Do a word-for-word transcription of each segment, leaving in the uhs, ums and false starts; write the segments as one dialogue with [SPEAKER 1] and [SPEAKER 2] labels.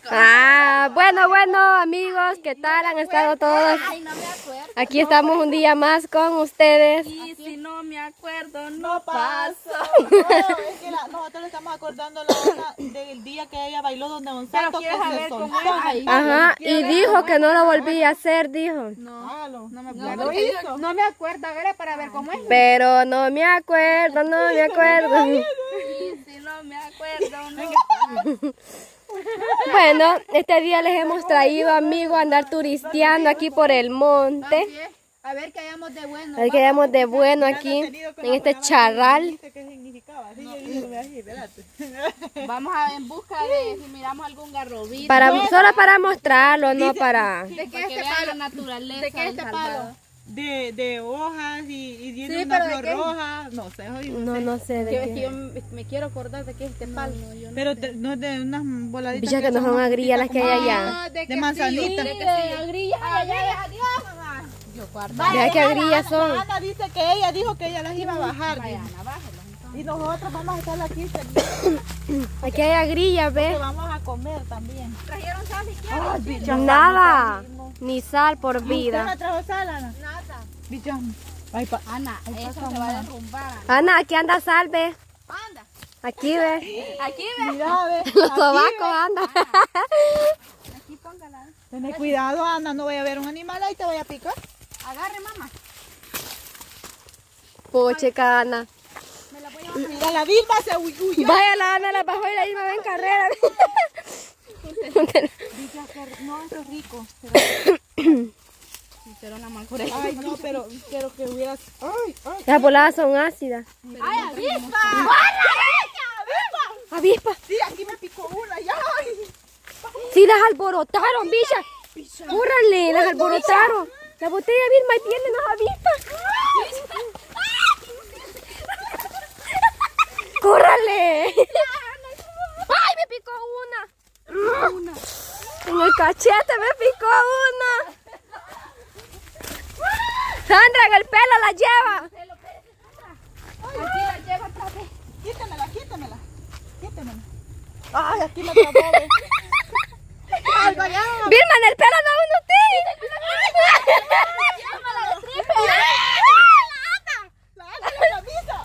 [SPEAKER 1] Ah, bueno, bueno, amigos, ¿qué tal? ¿Han estado todos?
[SPEAKER 2] Ay, no me acuerdo.
[SPEAKER 1] Aquí estamos un día más con ustedes.
[SPEAKER 2] Y si no me acuerdo, no paso.
[SPEAKER 3] No, es que la, nosotros le estamos acordando la hora del día que ella bailó donde Don Santo, que
[SPEAKER 2] quiero
[SPEAKER 3] se
[SPEAKER 2] saber
[SPEAKER 3] soltó.
[SPEAKER 2] cómo es ahí.
[SPEAKER 1] Ajá, y dijo que no lo volvía a hacer, dijo.
[SPEAKER 2] No,
[SPEAKER 3] Hágalo.
[SPEAKER 2] no me
[SPEAKER 3] No,
[SPEAKER 2] acuerdo.
[SPEAKER 3] lo hizo.
[SPEAKER 2] No me acuerdo, a ver, para ver cómo es.
[SPEAKER 1] Pero no me acuerdo, no me acuerdo.
[SPEAKER 2] Y si no me acuerdo, no paso.
[SPEAKER 1] Bueno, este día les hemos traído, amigos, a andar turisteando aquí por el monte.
[SPEAKER 2] A ver qué hayamos de bueno.
[SPEAKER 1] A ver qué hayamos de bueno aquí, en este charral.
[SPEAKER 3] ¿Qué significaba? Sí, yo dije, así, espérate.
[SPEAKER 2] Vamos a en busca de si miramos algún garrobito.
[SPEAKER 1] Para, solo para mostrarlo, no para...
[SPEAKER 2] ¿De qué este palo? La naturaleza. ¿De qué este palo?
[SPEAKER 3] De, de hojas y, y tiene
[SPEAKER 2] Sí,
[SPEAKER 3] una
[SPEAKER 2] pero ¿de
[SPEAKER 3] flor
[SPEAKER 2] qué?
[SPEAKER 3] roja. No sé, hoy no,
[SPEAKER 1] No,
[SPEAKER 3] sé.
[SPEAKER 1] no sé de
[SPEAKER 2] Que, que yo
[SPEAKER 1] qué.
[SPEAKER 2] me quiero acordar de qué es este palo.
[SPEAKER 3] Pero de, no es de unas boladitas.
[SPEAKER 1] Bichas que no son agrillas las que hay allá.
[SPEAKER 2] de,
[SPEAKER 3] De manzanita.
[SPEAKER 2] Sí, de agrillas. Allá, adiós, mamá. Yo guardo.
[SPEAKER 1] Vea qué agrillas son.
[SPEAKER 3] Ana dice que ella dijo que ella las iba a bajar.
[SPEAKER 2] Vaya,
[SPEAKER 3] dijo.
[SPEAKER 2] Ana, bájala, entonces.
[SPEAKER 3] Y nosotros vamos a estar aquí que
[SPEAKER 1] Aquí hay agrillas, ve.
[SPEAKER 3] vamos a comer también.
[SPEAKER 2] ¿Trajeron sal y qué?
[SPEAKER 3] Ay, bichas,
[SPEAKER 1] Nada,
[SPEAKER 3] no.
[SPEAKER 1] ni sal por
[SPEAKER 3] ¿Usted
[SPEAKER 1] vida.
[SPEAKER 3] no trajo sal, Ana?
[SPEAKER 2] Nada.
[SPEAKER 3] Bichas. Ay, pa.
[SPEAKER 2] Ana, eso se va a derrumbar.
[SPEAKER 1] Ana, aquí anda sal, ve.
[SPEAKER 2] Anda.
[SPEAKER 1] Aquí, ve.
[SPEAKER 2] Aquí ve.
[SPEAKER 3] Mira, ve.
[SPEAKER 1] Los
[SPEAKER 3] aquí,
[SPEAKER 1] sobacos
[SPEAKER 3] ve.
[SPEAKER 1] anda.
[SPEAKER 2] Aquí póngala.
[SPEAKER 3] Ten cuidado, Ana, no vaya a ver un animal ahí te voy a picar.
[SPEAKER 2] Agarre, mamá.
[SPEAKER 1] Puchica, Ana.
[SPEAKER 2] Me la voy a bajar.
[SPEAKER 3] Mira, la Vilma se huyó.
[SPEAKER 1] Vaya la Ana, la bajó y la Irma va en carrera.
[SPEAKER 3] Bichas, que- no, eso es rico.
[SPEAKER 2] Pero la mancura.
[SPEAKER 3] Ay, no, pero quiero que hubieras. Ay, ay.
[SPEAKER 1] Las voladas son ácidas.
[SPEAKER 2] ¡Ay, avispa!
[SPEAKER 1] Avispa.
[SPEAKER 3] Sí, aquí me picó una. Ya. Ay.
[SPEAKER 1] Sí, las alborotaron, bicha. Cúrrale, las alborotaron. La botella Vilma y tiene las avispas. ¡Cúrrale! ¡Ay, me picó una! Una. En el cachete me picó una. Sandra, en el pelo la lleva.
[SPEAKER 2] Aquí la lleva otra vez.
[SPEAKER 3] Quítamela, quítamela. Quítamela. Ay, aquí me trabó. ve. Ay, vaya.
[SPEAKER 1] Vilma, en el pelo no uno usted.
[SPEAKER 2] Llámala de tripe.
[SPEAKER 3] La Ana la camisa.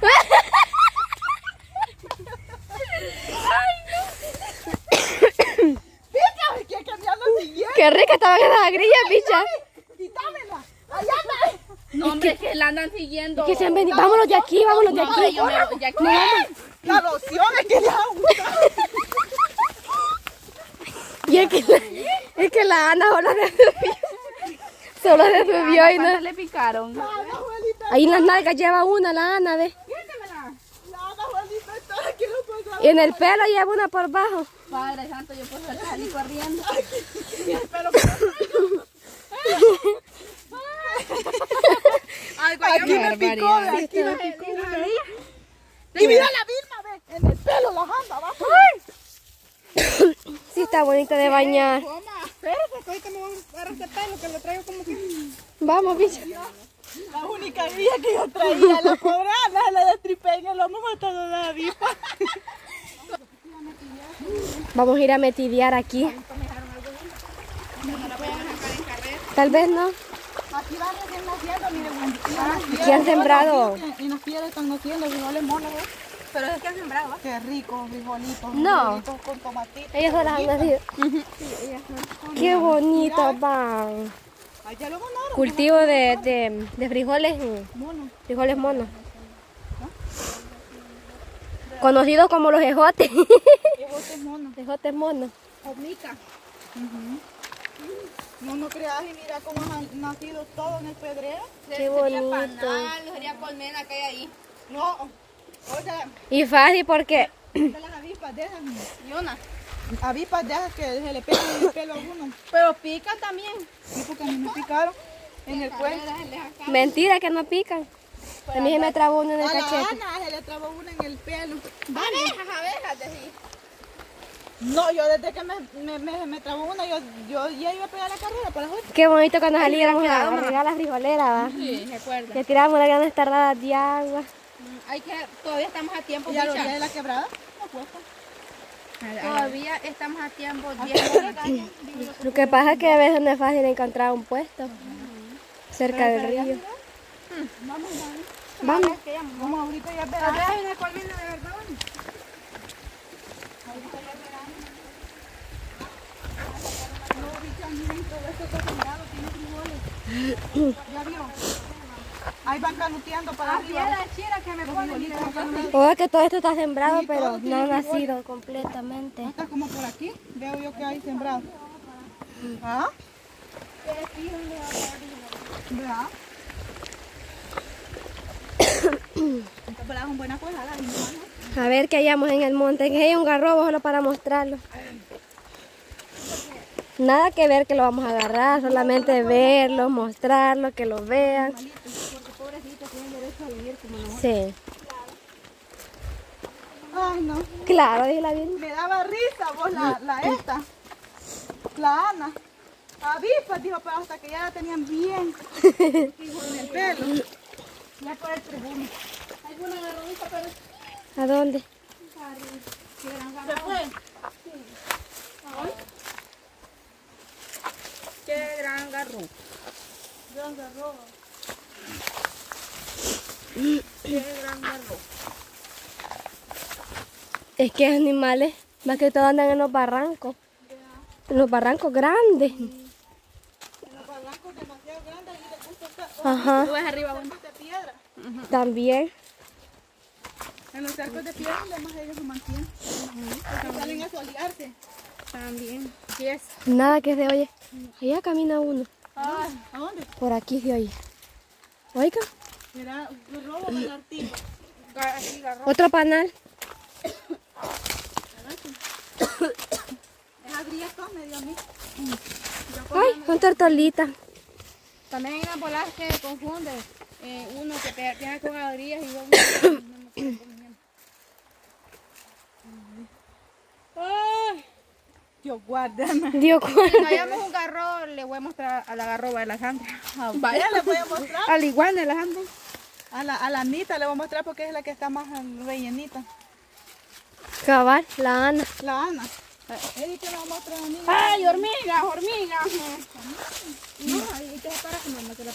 [SPEAKER 3] Bicha, que que me ando siguiendo.
[SPEAKER 1] Qué rica estaban esas agrillas, bicha.
[SPEAKER 3] Quítamela. Allá me.
[SPEAKER 2] No, hombre, que la andan siguiendo.
[SPEAKER 1] Que se han venido. Vámonos de aquí, vámonos de
[SPEAKER 2] No,
[SPEAKER 1] aquí.
[SPEAKER 2] yo me voy aquí.
[SPEAKER 3] La loción es que ya.
[SPEAKER 1] Y es que la, es que la Ana solo se subió. Solo se subió y no.
[SPEAKER 2] le picaron?
[SPEAKER 3] La Ana, abuelita.
[SPEAKER 1] Ahí en las nalgas lleva una, la Ana, ve.
[SPEAKER 2] Quítemela.
[SPEAKER 3] La Ana, abuelita, está aquí no puedo.
[SPEAKER 1] Y en el pelo lleva una por bajo.
[SPEAKER 2] Padre santo, yo puedo salir corriendo.
[SPEAKER 3] Aquí me picó, ve, aquí me picó. Y mira la Vilma, ve, en el pelo la anda, va.
[SPEAKER 1] Sí, está bonita de bañar.
[SPEAKER 3] Toma, espérate, que ahorita me voy a dar este pelo que lo traigo como que...
[SPEAKER 1] Vamos, bicha.
[SPEAKER 3] La única guía que yo traía, la pobre Ana, la destripé en el lomo matando a la avispa.
[SPEAKER 1] Vamos a ir a metidear aquí. Tal vez no.
[SPEAKER 3] Aquí van recién naciendo, miren.
[SPEAKER 1] Aquí han sembrado.
[SPEAKER 3] Y las piedras están naciendo, frijoles monos, ¿ves?
[SPEAKER 2] Pero es que han sembrado.
[SPEAKER 3] Qué rico, frijolitos.
[SPEAKER 1] No.
[SPEAKER 3] Frijolitos con tomatitos.
[SPEAKER 1] Ellas son las han nacido. Qué bonitos van.
[SPEAKER 3] Ay, ya lo ganaron.
[SPEAKER 1] Cultivo de, de, de frijoles,
[SPEAKER 3] Mono.
[SPEAKER 1] frijoles monos. Conocidos como los ejotes.
[SPEAKER 3] Ejotes monos.
[SPEAKER 1] Ejotes monos.
[SPEAKER 2] Omica.
[SPEAKER 3] No, no creas y mira cómo han nacido todos en el pedrero.
[SPEAKER 1] Qué bonito.
[SPEAKER 2] Panal, sería colmena que hay ahí.
[SPEAKER 3] No, o sea,
[SPEAKER 1] Y fácil porque
[SPEAKER 3] de las avispas de esas.
[SPEAKER 2] Y una.
[SPEAKER 3] Avispas de esas que se le pegan en el pelo a uno.
[SPEAKER 2] Pero pica también.
[SPEAKER 3] Sí, porque a mí me picaron en el cuello.
[SPEAKER 1] mentira que no pican. A mí se me trabó uno en el
[SPEAKER 3] A la
[SPEAKER 1] cachete.
[SPEAKER 3] Ana se le trabó una en el pelo.
[SPEAKER 2] Abejas, abejas, decís.
[SPEAKER 3] No, yo desde que me, me, me, me trabó una, yo, yo ya iba a pegar la carrera para las ocho.
[SPEAKER 1] Qué bonito cuando salíamos a regar las frijoleras, ¿va?
[SPEAKER 2] Sí, recuerda.
[SPEAKER 1] Que tiramos las grandes tardadas de agua.
[SPEAKER 2] Hay que, todavía estamos a tiempo,
[SPEAKER 3] ¿Y a la
[SPEAKER 2] bicha.
[SPEAKER 3] orilla de la quebrada? No cuesta.
[SPEAKER 2] Todavía estamos a tiempo, diez horas.
[SPEAKER 1] Lo que pasa es que a veces no es fácil encontrar un puesto cerca del río.
[SPEAKER 3] Vamos, vamos.
[SPEAKER 1] Vamos.
[SPEAKER 3] Vamos ahorita ya
[SPEAKER 2] A
[SPEAKER 3] verás.
[SPEAKER 2] ver, hay una colmena de verdad.
[SPEAKER 3] Ya vio. Ahí van canuteando para arriba.
[SPEAKER 2] la chira que me pone.
[SPEAKER 1] O es que todo esto está sembrado, pero no ha nacido completamente.
[SPEAKER 3] Está como por aquí. Veo yo que hay sembrado. ¿Ah? ¿Verdad? Estas peladas son buenas cuajadas.
[SPEAKER 1] A ver qué hallamos en el monte. Que hay un garrobo solo para mostrarlo. Nada que ver que lo vamos a agarrar, solamente verlo, mostrarlo, que lo vean. Sí.
[SPEAKER 3] Ay, no.
[SPEAKER 1] Claro, dije la bien.
[SPEAKER 3] Me daba risa vos la, la esta. La Ana. Avispas, dijo, pero hasta que ya la tenían bien. En el pelo. Ya por el perfume. Hay una garrobita, pero
[SPEAKER 1] ¿A dónde?
[SPEAKER 3] se fue.
[SPEAKER 2] Qué gran garro.
[SPEAKER 3] Gran garroba.
[SPEAKER 2] Qué gran garro.
[SPEAKER 1] Es que animales, más que todo andan en los barrancos. En los barrancos grandes.
[SPEAKER 3] En los barrancos demasiado grandes y les gusta estar.
[SPEAKER 1] Ajá,
[SPEAKER 2] Tú ves arriba, bueno.
[SPEAKER 3] De piedra.
[SPEAKER 1] también.
[SPEAKER 3] En los cercos de piedra, además ellos se mantienen. Porque salen a solearse.
[SPEAKER 2] También. Sí es.
[SPEAKER 1] Nada que se oye. Allá camina uno.
[SPEAKER 3] Ah, ¿a dónde?
[SPEAKER 1] Por aquí se oye. Oiga,
[SPEAKER 3] Mira, los robos de la artigo.
[SPEAKER 2] Así garro.
[SPEAKER 1] otro panal.
[SPEAKER 3] Esa grietas me dio a mí.
[SPEAKER 1] Ay, son tortolitas.
[SPEAKER 2] También hay una bolas que confunde. Eh, uno que te tiene con agrillas y dos. Ay.
[SPEAKER 3] Dios, guárdame.
[SPEAKER 1] Dios,
[SPEAKER 2] Si no hallamos un garro, le voy a mostrar a la garroba de la Sandra.
[SPEAKER 3] Vaya, le voy a mostrar.
[SPEAKER 2] Al igual de la Sandra.
[SPEAKER 3] A la, a la Anita le voy a mostrar porque es la que está más rellenita.
[SPEAKER 1] cabal, la Ana.
[SPEAKER 3] La Ana. Erika le va a mostrar a la niña.
[SPEAKER 2] ¡Ay, hormigas, hormigas! No, ahí te para que no te la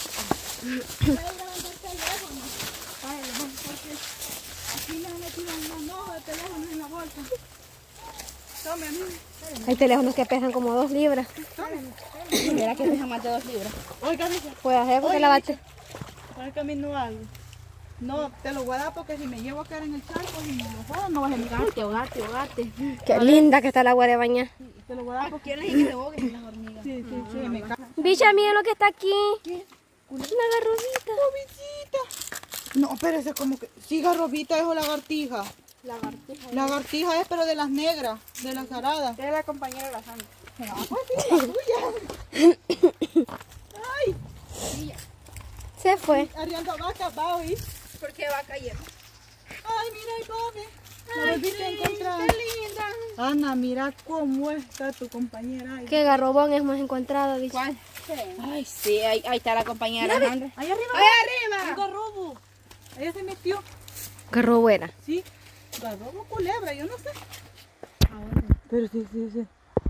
[SPEAKER 3] Aquí me han metido un ojo de teléfono en la bolsa. Tome, amiga.
[SPEAKER 1] Hay teléfonos que pesan como dos libras.
[SPEAKER 2] Mira que pesa más de dos libras.
[SPEAKER 3] Oiga, dice,
[SPEAKER 1] Puede hacer porque la bate.
[SPEAKER 3] para que a mí no algo. No, te lo voy a dar porque si me llevo a caer en el charco y me lo jodo, no vas a mirar.
[SPEAKER 2] Ahogate, ahogate, ahogate.
[SPEAKER 1] Qué linda que está el agua de bañar.
[SPEAKER 3] Te lo voy a dar porque...
[SPEAKER 2] ¿Quién le dice que se ahoguen las hormigas?
[SPEAKER 3] Sí, sí, sí, me cae.
[SPEAKER 1] Bicha, miren lo que está aquí. Una garrobita.
[SPEAKER 3] ¡Pobrecita! No, pero ese es como que... Sí, garrobita es o lagartija.
[SPEAKER 2] Lagartija.
[SPEAKER 3] Lagartija es, pero de las negras, de las aradas.
[SPEAKER 2] Es la compañera de la Sandra.
[SPEAKER 3] Ah, pues sí, la tuya. ¡Ay!
[SPEAKER 1] Se fue.
[SPEAKER 3] Arriando vaca, va a oír.
[SPEAKER 2] ¿Por qué va cayendo?
[SPEAKER 3] ¡Ay, mira, ahí come! La volviste a encontrar.
[SPEAKER 2] ¡Qué linda!
[SPEAKER 3] Ana, mira cómo está tu compañera ahí.
[SPEAKER 1] Qué garrobón hemos encontrado, bicha.
[SPEAKER 2] ¿Cuál? Ay, sí, ahí, ahí está la compañera de la Sandra.
[SPEAKER 3] ¡Ahí arriba!
[SPEAKER 2] ¡Ahí
[SPEAKER 3] ¡Un
[SPEAKER 2] arriba!
[SPEAKER 3] garrobo! Ella se metió.
[SPEAKER 1] Garrobuena.
[SPEAKER 3] Sí, garrobo culebra, yo no sé. Pero sí, sí, sí.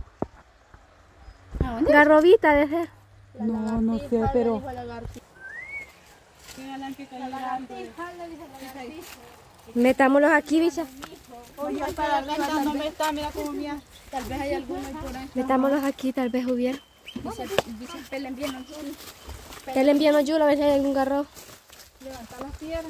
[SPEAKER 1] Garrobita de ser.
[SPEAKER 3] No, no sé, pero...
[SPEAKER 1] Metámoslos aquí, bicha.
[SPEAKER 3] Oye, para arriba no me está, mira cómo mía.
[SPEAKER 2] Tal vez hay alguno ahí por ahí.
[SPEAKER 1] Metámoslos aquí, tal vez hubiera.
[SPEAKER 2] Dice, dice, pelen bien, ¿no?
[SPEAKER 1] Ya le enviamos yo a ver si hay algún garro.
[SPEAKER 2] Levantar las piedras.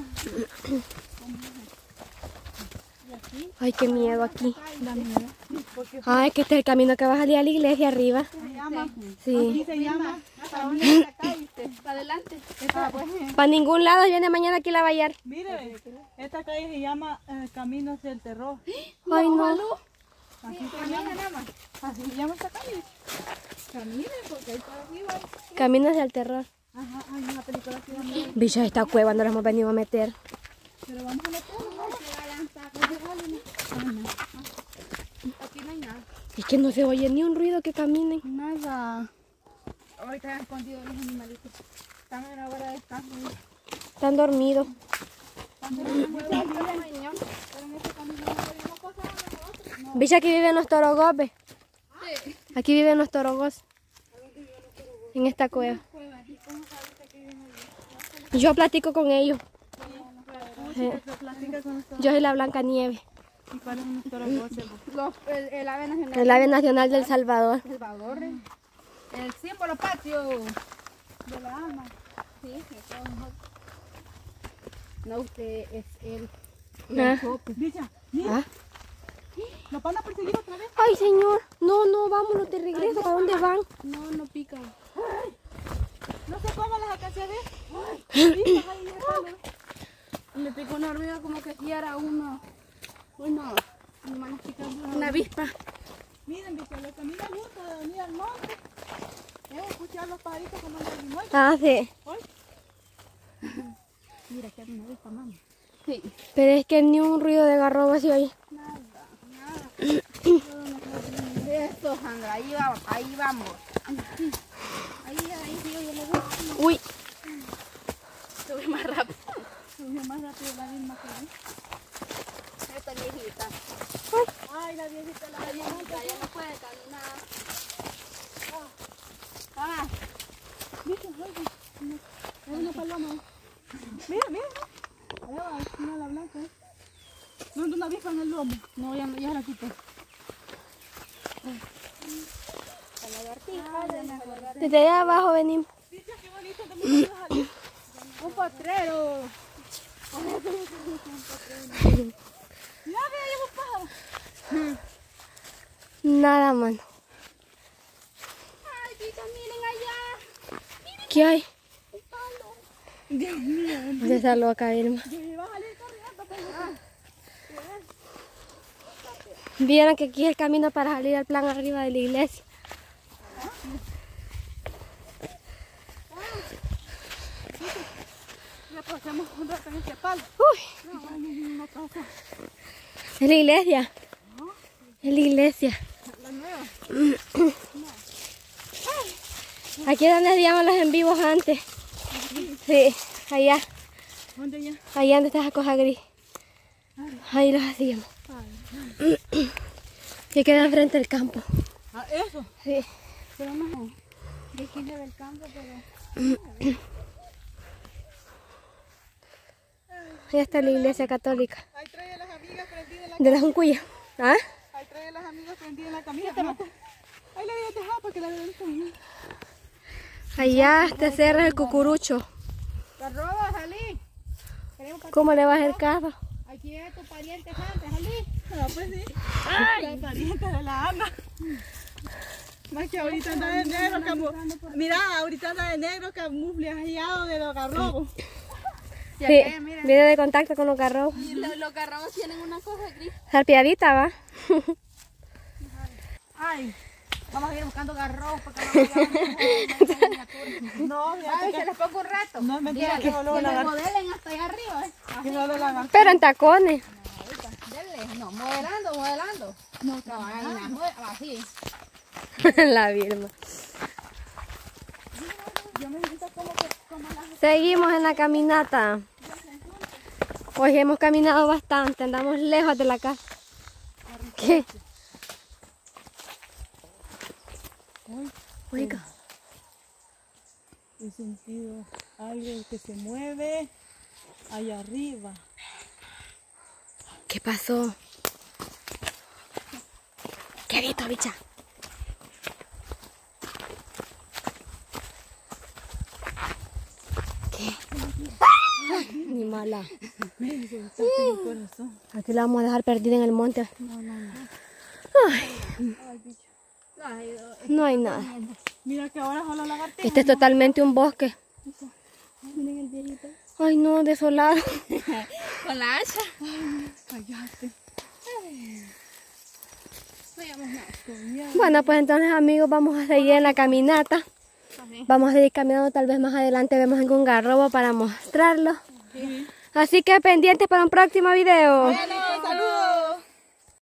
[SPEAKER 1] Ay, qué miedo aquí. Ay, que este es el camino que va a salir a la iglesia arriba.
[SPEAKER 3] Se llama,
[SPEAKER 1] Sí.
[SPEAKER 3] aquí se llama. Camino acá, ¿viste?
[SPEAKER 2] Para adelante.
[SPEAKER 3] Esta, pues,
[SPEAKER 1] Para ningún lado viene mañana aquí la Vallar.
[SPEAKER 3] mire, esta calle se llama eh, Camino hacia el Terror.
[SPEAKER 1] Ay, no.
[SPEAKER 3] Así se llama. Así se llama esta calle. Caminen, porque ahí para arriba.
[SPEAKER 1] Camino hacia el terror.
[SPEAKER 3] Ajá, hay una película que llama.
[SPEAKER 1] Bicha, esta cueva no la hemos venido a meter.
[SPEAKER 3] Pero vamos a meter.
[SPEAKER 2] Aquí no hay nada.
[SPEAKER 1] Es que no se oye ni un ruido que caminen.
[SPEAKER 2] Nada. Ahorita han escondido los animalitos. Están en la hora de descanso.
[SPEAKER 1] Están dormidos. ¿Viste aquí viven los torogos, ve?
[SPEAKER 2] Sí.
[SPEAKER 1] Aquí viven los torogos. En esta cueva. Yo platico con ellos. Sí. Yo soy la Blancanieves.
[SPEAKER 3] ¿Y cuáles son los torogos?
[SPEAKER 2] Los, el, el ave nacional.
[SPEAKER 1] El ave nacional del Salvador.
[SPEAKER 2] El Salvador. El símbolo patrio.
[SPEAKER 3] De la alma.
[SPEAKER 2] Sí, de todos nosotros. No, usted es el.
[SPEAKER 1] Ah.
[SPEAKER 3] Dicha, mira,
[SPEAKER 1] Ah.
[SPEAKER 3] ¿nos van a perseguir otra vez?
[SPEAKER 1] Ay, señor. No, no, vámonos de regreso. ¿Para dónde van?
[SPEAKER 2] No, no pican.
[SPEAKER 3] No sé cómo las alcancé a ver. Vistas ahí en el palo.
[SPEAKER 2] Me picó una hormiga como que aquí era uno. Uno. Manos picando.
[SPEAKER 1] Una avispa.
[SPEAKER 3] Miren, dice, lo que a mí me gusta de venir al monte es escuchar los pajaritos como los guimuelos.
[SPEAKER 1] Ah, sí.
[SPEAKER 3] Hoy,
[SPEAKER 2] Mira, que hay una avispa, mamá. Sí.
[SPEAKER 1] Pero es que ni un ruido de garrobo se oye.
[SPEAKER 2] Nada, nada. Eso, Sandra, ahí vamos, ahí vamos. Ahí, ahí, sí, oye, le gusta.
[SPEAKER 1] Uy.
[SPEAKER 2] Sube más rápido.
[SPEAKER 3] subió más rápido la misma que él.
[SPEAKER 2] Esta viejita.
[SPEAKER 3] Ay, la viejita, la
[SPEAKER 2] La
[SPEAKER 3] viejita.
[SPEAKER 2] viejita ya no puede caminar. Ah,
[SPEAKER 3] Dice, oye, es una paloma. Mira, mira. Ahí va, mira la blanca. No anda una avispa en el lomo.
[SPEAKER 2] no, ya, ya la quité.
[SPEAKER 1] Desde allá abajo venimos.
[SPEAKER 3] Dice, qué bonito, te me vas a salir.
[SPEAKER 2] Un potrero.
[SPEAKER 3] Mira, ve, ahí hay un pájaro.
[SPEAKER 1] Nada, mano.
[SPEAKER 2] Ay, chicas, miren allá.
[SPEAKER 1] ¿Qué hay?
[SPEAKER 2] Un palo.
[SPEAKER 3] Dios mío.
[SPEAKER 1] ¿Dónde está loca, Irma?
[SPEAKER 3] Y va a salir corriendo. Pues.
[SPEAKER 1] Vieron que aquí es el camino para salir al plan arriba de la iglesia.
[SPEAKER 3] Ya pasamos un rato en este palo.
[SPEAKER 1] Uy,
[SPEAKER 3] No, vamos en una casa.
[SPEAKER 1] es la iglesia. Es la iglesia.
[SPEAKER 3] La nueva.
[SPEAKER 1] Aquí es donde hacíamos los en vivos antes. Sí, allá.
[SPEAKER 3] ¿Dónde ya?
[SPEAKER 1] Allá donde está esa cosa gris. Ahí los hacíamos. Que queda enfrente del campo.
[SPEAKER 3] Ah, eso.
[SPEAKER 1] Sí.
[SPEAKER 2] Pero no, de aquí se ve el campo, pero...
[SPEAKER 1] Ahí está la iglesia católica.
[SPEAKER 3] Ahí trae a las amigas prendidas en la
[SPEAKER 1] De las Juncuya. ¿Ah?
[SPEAKER 3] Ahí trae a las amigas prendidas en la camisa. Ahí la voy a dejar para que la vean caminar.
[SPEAKER 1] Allá este cerro es el Cucurucho.
[SPEAKER 2] Garrobo, salí. Queremos pa-
[SPEAKER 1] ¿Cómo le va a hacer caso?
[SPEAKER 2] Aquí es tu pariente Santa, salí.
[SPEAKER 3] Ah, pues sí. La pariente de la Ana. Más que ahorita anda de negro, camu... Mira, ahorita anda de negro camuflajeado de los garrobos.
[SPEAKER 2] Y
[SPEAKER 1] Sí,
[SPEAKER 2] aquella, mira.
[SPEAKER 1] video de contacto con los garrobos.
[SPEAKER 2] Y lo- los garrobos tienen una cosa gris.
[SPEAKER 1] Salpiadita, va.
[SPEAKER 2] Ay, vamos a ir buscando garrobos porque no vamos
[SPEAKER 3] No,
[SPEAKER 2] Ay,
[SPEAKER 3] fíjate
[SPEAKER 2] se les pongo un rato.
[SPEAKER 3] No es mentira
[SPEAKER 2] Dígale,
[SPEAKER 3] que solo
[SPEAKER 2] que
[SPEAKER 3] la
[SPEAKER 2] me
[SPEAKER 3] gar-
[SPEAKER 2] modelen hasta allá arriba, ¿eh?
[SPEAKER 3] que no lo hagan.
[SPEAKER 1] Pero en tacones.
[SPEAKER 2] Dele, no, modelando, modelando. No, no, ahí nada, model- así.
[SPEAKER 1] La Vilma.
[SPEAKER 3] Yo me siento como que como la
[SPEAKER 1] Seguimos en la caminata. Hoy hemos caminado bastante, andamos lejos de la casa. ¿Qué? Oiga.
[SPEAKER 3] he sentido algo que se mueve allá arriba.
[SPEAKER 1] ¿Qué pasó? ¿Qué ha visto, bicha? ¿Qué? Ni mala.
[SPEAKER 3] Me sentaste en el corazón.
[SPEAKER 1] Aquí la vamos a dejar perdida en el monte.
[SPEAKER 3] No, no, no.
[SPEAKER 1] Ay,
[SPEAKER 3] Ay, bicho.
[SPEAKER 2] Ay,
[SPEAKER 1] no hay nada.
[SPEAKER 3] Mira que ahora solo lagartijas.
[SPEAKER 1] Este es totalmente un bosque.
[SPEAKER 3] Miren el viejito.
[SPEAKER 1] Ay, no, desolado.
[SPEAKER 2] con la hacha.
[SPEAKER 3] Cállate.
[SPEAKER 2] No llevamos nada.
[SPEAKER 1] Bueno, pues entonces, amigos, vamos a seguir en la caminata.
[SPEAKER 2] Así.
[SPEAKER 1] Vamos a seguir caminando, tal vez más adelante vemos algún garrobo para mostrarlo. Así que pendientes para un próximo video.
[SPEAKER 3] Bueno, saludos.